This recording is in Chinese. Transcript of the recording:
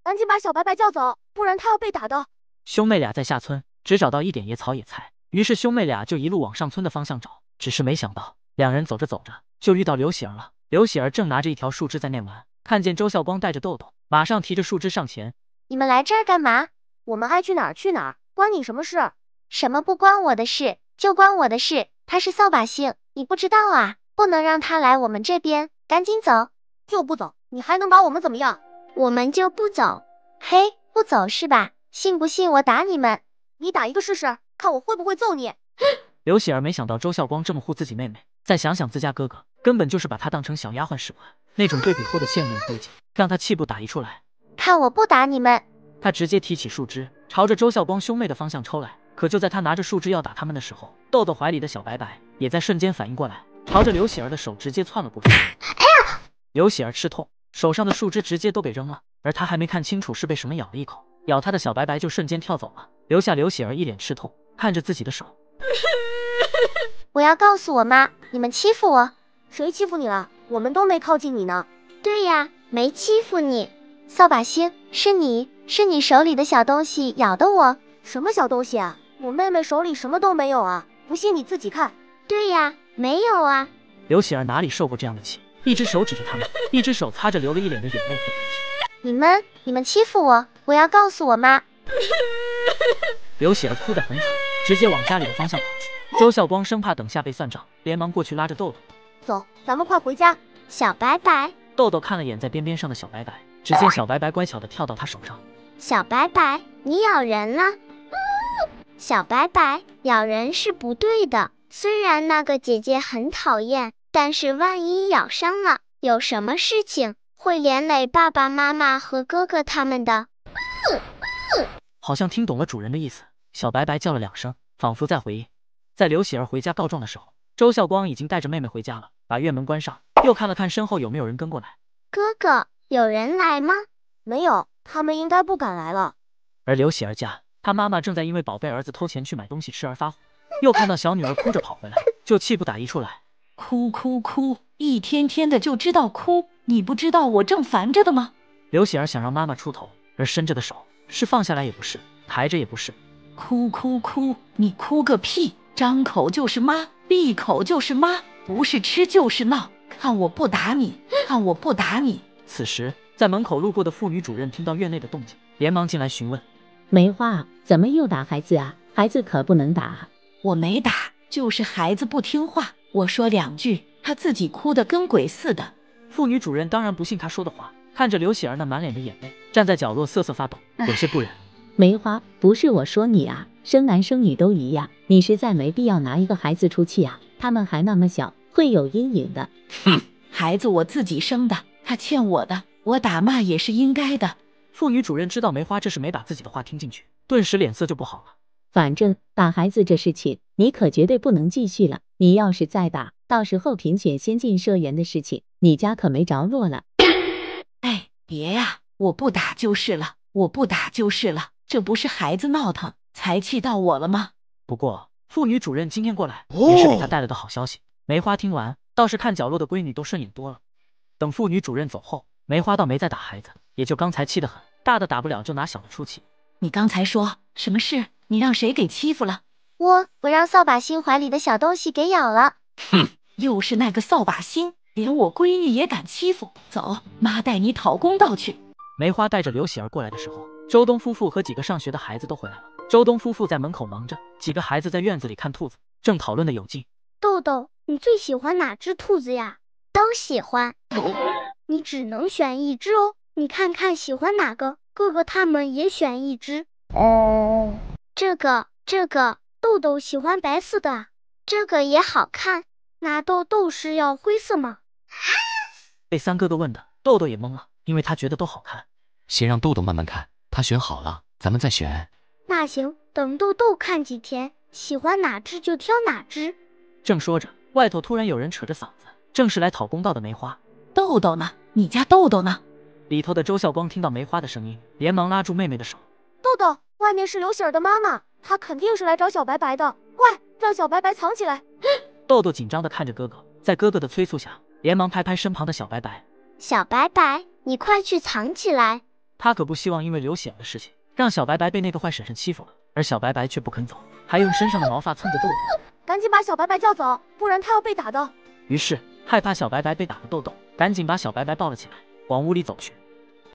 赶紧把小白白叫走，不然他要被打的。 兄妹俩在下村只找到一点野草野菜，于是兄妹俩就一路往上村的方向找。只是没想到，两人走着走着就遇到刘喜儿了。刘喜儿正拿着一条树枝在念玩，看见周孝光带着豆豆，马上提着树枝上前。 你们来这儿干嘛？ 我们爱去哪儿去哪儿，关你什么事？ 什么不关我的事，就关我的事。他是扫把星，你不知道啊？不能让他来我们这边，赶紧走。 就不走，你还能把我们怎么样？ 我们就不走。嘿，不走是吧？信不信我打你们？ 你打一个试试，看我会不会揍你。 刘喜儿没想到周孝光这么护自己妹妹，再想想自家哥哥，根本就是把她当成小丫鬟使唤，那种对比后的羡慕估计让他气不打一处来。 看我不打你们！ 他直接提起树枝，朝着周孝光兄妹的方向抽来。可就在他拿着树枝要打他们的时候，豆豆怀里的小白白也在瞬间反应过来，朝着刘喜儿的手直接窜了过去。刘喜儿吃痛，手上的树枝直接都给扔了，而他还没看清楚是被什么咬了一口，咬他的小白白就瞬间跳走了，留下刘喜儿一脸吃痛，看着自己的手。 我要告诉我妈，你们欺负我。 谁欺负你了？我们都没靠近你呢。 对呀，没欺负你。扫把星，是你手里的小东西咬的我。 什么小东西啊？我妹妹手里什么都没有啊，不信你自己看。 对呀，没有啊。 刘喜儿哪里受过这样的气，一只手指着他们，一只手擦着流了一脸的眼泪。 你们欺负我，我要告诉我妈。 刘喜儿哭得很惨，直接往家里的方向跑去。周孝光生怕等下被算账，连忙过去拉着豆豆。 走，咱们快回家。 小白白。 豆豆看了眼在边边上的小白白，只见小白白乖巧的跳到他手上。 小白白，你咬人了。小白白，咬人是不对的。虽然那个姐姐很讨厌，但是万一咬伤了，有什么事情会连累爸爸妈妈和哥哥他们的。 好像听懂了主人的意思，小白白叫了2声，仿佛在回应。在刘喜儿回家告状的时候，周孝光已经带着妹妹回家了，把院门关上，又看了看身后有没有人跟过来。 哥哥，有人来吗？ 没有，他们应该不敢来了。 而刘喜儿家，他妈妈正在因为宝贝儿子偷钱去买东西吃而发火，又看到小女儿哭着跑回来，就气不打一处来。 哭哭哭，一天天的就知道哭，你不知道我正烦着的吗？ 刘喜儿想让妈妈出头，而伸着的手是放下来也不是，抬着也不是。 哭哭哭，你哭个屁！张口就是妈，闭口就是妈，不是吃就是闹，看我不打你，看我不打你！ 此时，在门口路过的妇女主任听到院内的动静，连忙进来询问： 梅花，怎么又打孩子啊？孩子可不能打。 我没打，就是孩子不听话，我说2句，他自己哭得跟鬼似的。 妇女主任当然不信他说的话，看着刘喜儿那满脸的眼泪，站在角落瑟瑟发抖，有些不忍。 梅花，不是我说你啊，生男生女都一样，你实在没必要拿一个孩子出气啊，他们还那么小，会有阴影的。 哼，孩子我自己生的，他欠我的，我打骂也是应该的。 妇女主任知道梅花这是没把自己的话听进去，顿时脸色就不好了。 反正打孩子这事情，你可绝对不能继续了，你要是再打，到时候评选先进社员的事情，你家可没着落了。 哎，别呀，我不打就是了，我不打就是了。这不是孩子闹腾才气到我了吗？ 不过妇女主任今天过来也是给他带来的好消息。梅花听完倒是看角落的闺女都顺眼多了。等妇女主任走后，梅花倒没再打孩子，也就刚才气得很，大的打不了就拿小的出气。 你刚才说什么事？你让谁给欺负了？ 我让扫把星怀里的小东西给咬了。 哼，又是那个扫把星，连我闺女也敢欺负。走，妈带你讨公道去。 梅花带着刘喜儿过来的时候，周东夫妇和几个上学的孩子都回来了。周东夫妇在门口忙着，几个孩子在院子里看兔子，正讨论的有劲。 豆豆，你最喜欢哪只兔子呀？ 都喜欢。 你只能选一只哦，你看看喜欢哪个，哥哥他们也选一只。 这个， 豆豆喜欢白色的， 这个也好看。 那豆豆是要灰色吗？ 被三哥哥问的，豆豆也懵了，因为他觉得都好看。 先让豆豆慢慢看，他选好了，咱们再选。 那行，等豆豆看几天，喜欢哪只就挑哪只。 正说着，外头突然有人扯着嗓子，正是来讨公道的梅花。 豆豆呢？你家豆豆呢？ 里头的周孝光听到梅花的声音，连忙拉住妹妹的手。 豆豆，外面是刘喜儿的妈妈，她肯定是来找小白白的，快让小白白藏起来。 豆豆紧张地看着哥哥，在哥哥的催促下，连忙拍拍身旁的小白白。 小白白，你快去藏起来。 他可不希望因为刘喜儿的事情让小白白被那个坏婶婶欺负了，而小白白却不肯走，还用身上的毛发蹭着豆豆。 赶紧把小白白叫走，不然他要被打的。 于是害怕小白白被打个豆豆，赶紧把小白白抱了起来，往屋里走去。